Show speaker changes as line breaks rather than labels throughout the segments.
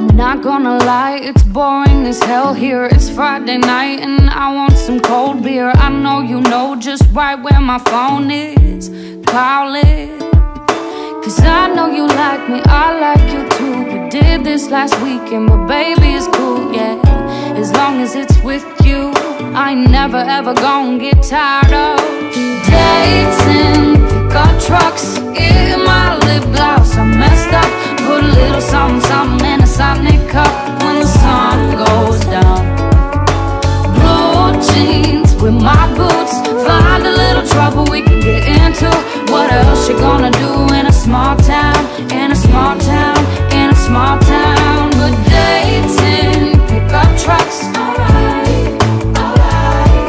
I'm not gonna lie, it's boring as hell here. It's Friday night and I want some cold beer. I know you know just right where my phone is. Call it, 'cause I know you like me, I like you too. We did this last weekend, but baby it's cool, yeah. As long as it's with you, I ain't never ever gonna get tired of dating, pick up trucks, in my lip gloss. I messed up, put a little something, something in a Sonic cup when the sun goes down. Blue jeans with my boots, find a little trouble we can get into. What else you gonna do in a small town, in a small town, in a small town? But dating, pick up trucks, alright, alright.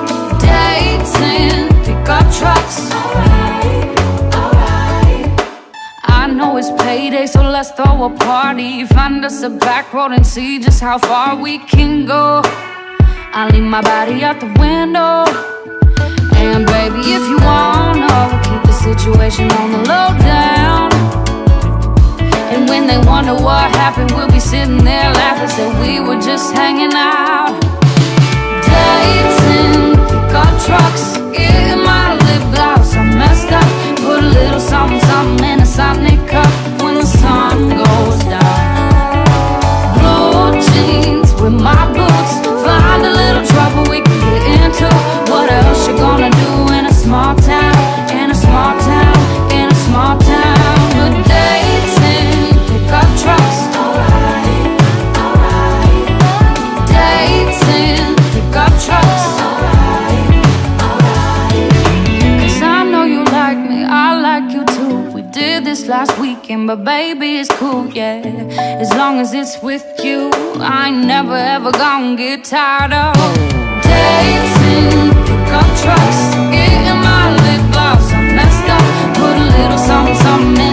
Dating, pick up trucks, alright, alright. I know it's payday, so let's throw a party. Find us a back road and see just how far we can go. I'll leave my body out the window. And baby, if you wanna, we'll keep the situation on the low down. And when they wonder what happened, we'll be sitting there laughing, say we were just hanging out. Dating, pick up trucks, in my lip gloss. I messed up, put a little something, something in a Sonic cup when the sun goes down. Blue jeans with my boots, find a little trouble we can get into. What else you gonna do in a small town, in a small town, in a small town? But dating, pick up trucks, alright, alright. Dating, pick up trucks, alright, alright. 'Cause I know you like me, I like you too. We did this last weekend, but baby it's cool, yeah. As long as it's with you, I ain't never ever gonna get tired of dating, pick up trucks, in my lip gloss. I messed up, put a little something, something